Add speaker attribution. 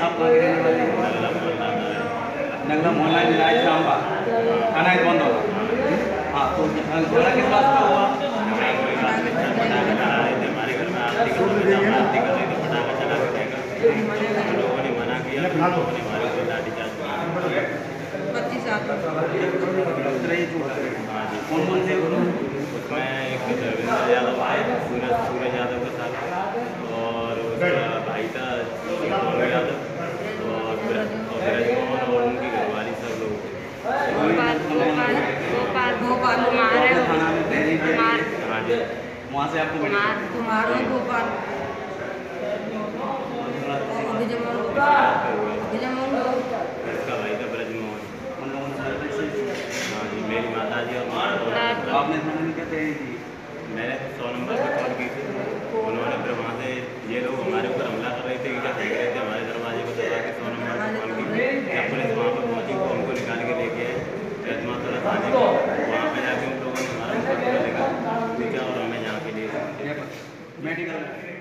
Speaker 1: आप कहाँ के रहने वाले हैं? नगला मोहल्ला निराज रामबा थाना है बंद होगा। हाँ तो झगड़ा किस बात का हुआ?
Speaker 2: हमारे घर में आरती कर रहे थे, पटाखा चला के फेंका। लोगों ने मना किया, लोगों ने हमारे ऊपर लाठीचार्ज किया।
Speaker 3: 25 आदमी।
Speaker 1: कौन कौन थे
Speaker 2: उसमें एक रविंद्र यादव आए, सूरज यादव का साथ, और उसका भाई था सोनू यादव, और ब्रजमोहन और उनकी घरवाली सब लोग।
Speaker 3: गोपाल
Speaker 1: थाना में पहले के
Speaker 2: हाँ जी,
Speaker 1: वहाँ से आपको
Speaker 3: तुम्हारा गोपाल
Speaker 2: इसका भाई था ब्रजमोहन।
Speaker 1: उन लोगों ने सारे पैसे
Speaker 2: हाँ जी, मेरी माता जी और
Speaker 1: आपने थाने में क्या तैयारी थी?
Speaker 2: मैंने 100 नंबर पर कॉल की थी। उन्होंने फिर वहाँ से ये लोग हमारे ऊपर हमला कर रहे थे कि क्या फेंक रहे थे हमारे दरवाजे को दबा के। 100 नंबर पर कॉल की। जब पुलिस वहाँ पर पहुँची तो हमको निकाल के लेके आए रजमातोला थाने में। वहाँ पे जाके उन लोगों ने हमारा मुकदमा लिखा और हमें यहाँ के लिए
Speaker 1: मेडिकल